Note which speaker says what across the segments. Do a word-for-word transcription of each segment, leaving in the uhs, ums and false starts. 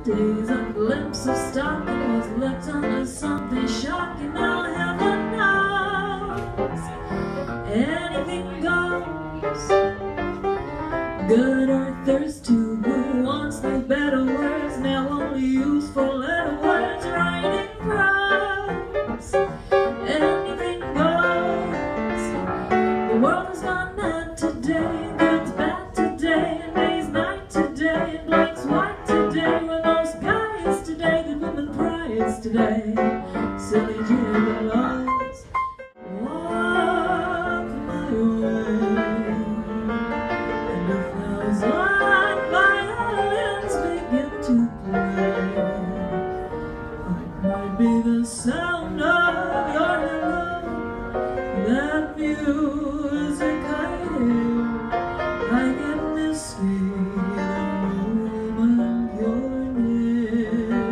Speaker 1: days, a glimpse of stocking was left under something shocking. Now heaven knows anything goes. Good or thirsty, who wants no better words? Now only used for letter words, writing prose. Anything goes. The world has gone mad today, good's bad today, and day's night today, and blank's white today. We're no skies today, good women prize today. Silly gigolos, walk my way, and a thousand violins begin to play. It might be the sound of your hello, that music I hear. I get misty the moment you're near.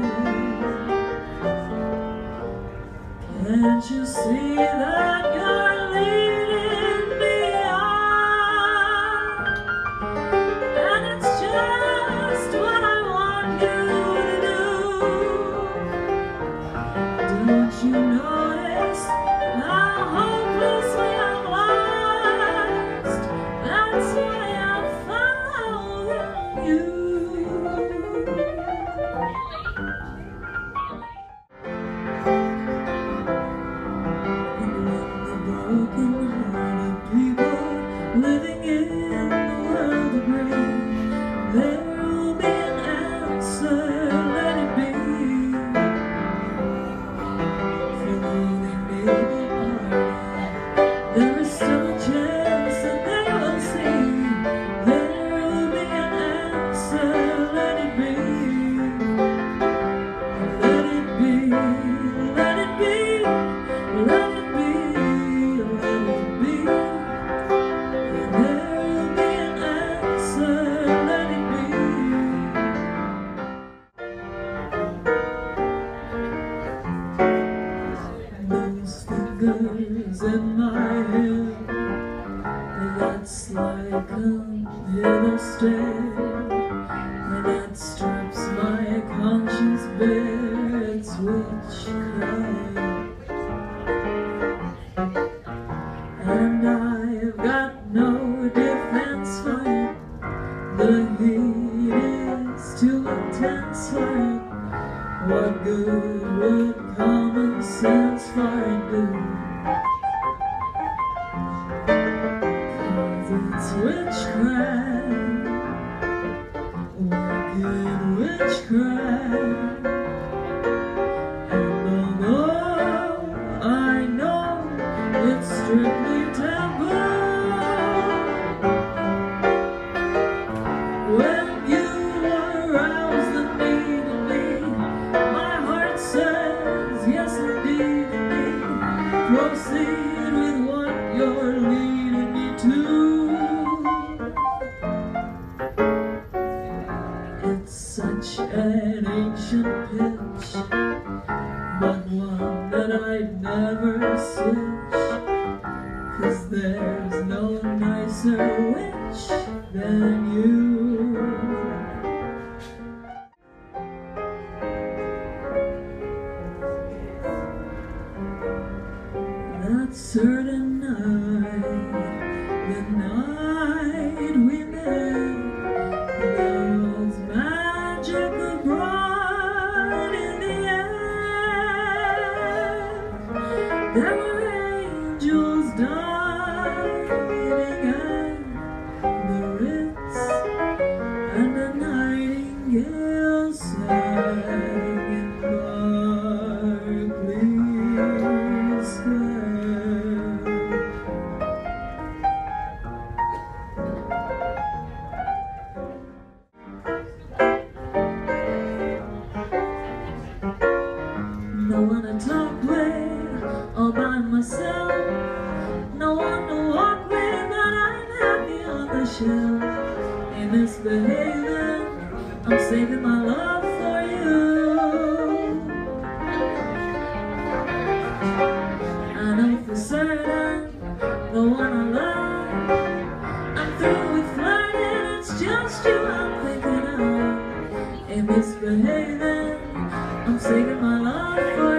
Speaker 1: Can't you see that you're leading me on? And it's just what I want you to do. Don't you notice how hopelessly I'm lost? That's why I'm following you. Broken-hearted people living in the world agree there will be an answer, let it be. For though they may be parted, there is still a chance that they will see. There will be an answer, let it be. Let it be, let it be, let it be. Fingers in my head, that's like a hither stare, that strips my conscience bare, it's witchcraft. And I've got no defense for it, the heat is too intense for it. What good would common sense for it do? Cause it's witchcraft, wicked witchcraft. And although I know it's strictly taboo, when you arouse the need in me, my heart says yes indeed, indeed. Proceed with what you're leading me to. It's such an ancient pitch, but one that I'd never switch, 'cause there's no nicer witch than you. That certain night, the night we met, there was magic abroad in the air. There were angels diving at the Ritz, and a nightingale sang in Berkeley Square. No one to talk with, all by myself. No one to walk with, but I'm happy on the shelf. Ain't misbehaving, I'm saving my love for you. I know for certain, the one I love, I'm through with flirting, it's just you I'm thinking of. ain't misbehaving. I'm saving my life for